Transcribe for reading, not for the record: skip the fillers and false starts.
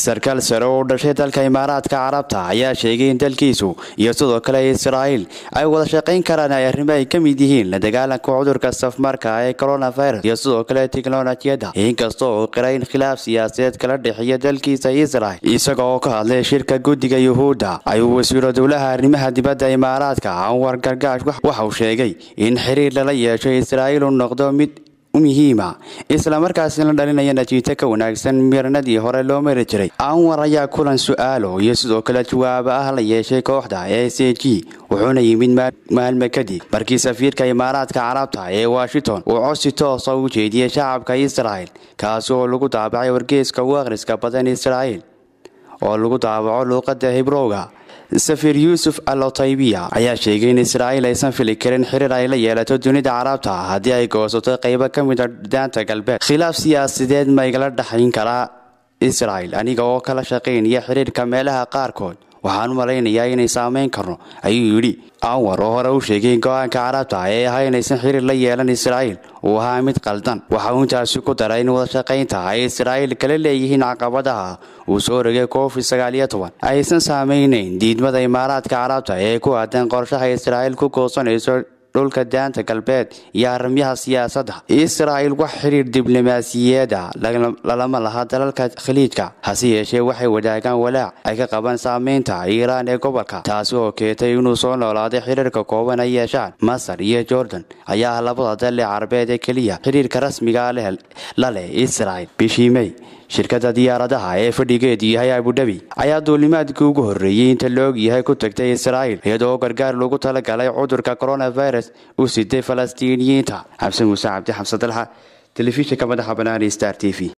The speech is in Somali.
sarkaal sare oo dhashay dalka Imaaraadka Carabta ayaa sheegay in dalkiisu iyo sidoo kale Israa'iil ay wada shaqayn karaan arrimo ay ka mid yihiin la dagaalanka cudurka safmarka ee coronavirus iyo sidoo kale tiknoolajiyada inkastoo uu qiray in khilaaf siyaasadeed kala dhexeeya dalkiisa Israa'iil isagoo ka hadlay shirka guddiga Yuhuudda ayuu wasiirka dowladda arrimaha dibadda Imaaraadka Anwar Gargash waxa uu sheegay in xiriir la yeesho Israa'iil uu noqdo mid muhiima isla markaasina la dhalinaya natiijo ka wanaagsan miranadii hore loo mari jiray. Anwar ayaa kulan su'aalo iyo sidoo kale jawaabo ah la yeeshay kooxda ACG wuxuuna yimid maalmo kadib markii safiirka Imaaraadka Carabta ee Washington uu codsi toos ah u jeediyay shacabka Israa'iil kaas oo lagu daabacay wargeyska ugu akhriska badan Israa'iil oo lagu daabaco luqadda Hibrowga. Safiir Yusuf Al-Otaibiya ayaa sheegay in Israa'iil aysan fili karin xiriir ay la yeelato dunida Carabta haddii ay goosato qaybo ka mid ah daanta galbeed. Khilaaf siyaasadeed ma igala dhaxayn karaa Israa'iil aniga oo kala shaqaynaya xiriirka meelaha qaarkood waxaan u malaynayaa inay saameyn karno ayuu yidhi. Anwar oo hore u sheegay in go'aanka Carabta ee ahaa inaysan xiriir la yeelan Israa'iil uu ahaa mid qaldan. Waxa uu intaasi ku daray in wada shaqaynta ay Israa'iil kala leeyihiin caqabadaha uu soo rogay COVID-19 aysan saameynayn diidmada Imaaraadka Carabta ee ku aadan qorshaha Israa'iil ku goosanayso dhulka daanta galbeed iyo arrimaha siyaasadda. Israa'iil wax xiriir diblomaasiyadeed lama laha dalalka khaliijka hase yeeshee waxay wadaagaan walaac ay ka qabaan saameynta Iiraan ee gobolka taasi oo keentay inuu soo noolaaday xiriirka kooban ay yeeshaan. Masar iyo Jordan ayaa labada dal ee Carabeed ee kaliya xiriirka rasmiga ah la leh Israa'iil. Bishii May shirkadda diyaaradaha ee fadhigeedu yahay Abu Dhabi ayaa duulimaadkii ugu horreeyay inta la og yahay ku tagtay Israa'iil iyadoo gargaar loogu talagalay cudurka coronavirus uu siday Falastiiniyiinta. Xamse Muuse Cabdi Xamse Dalxa telefishinka madaxa bannaan Star TV.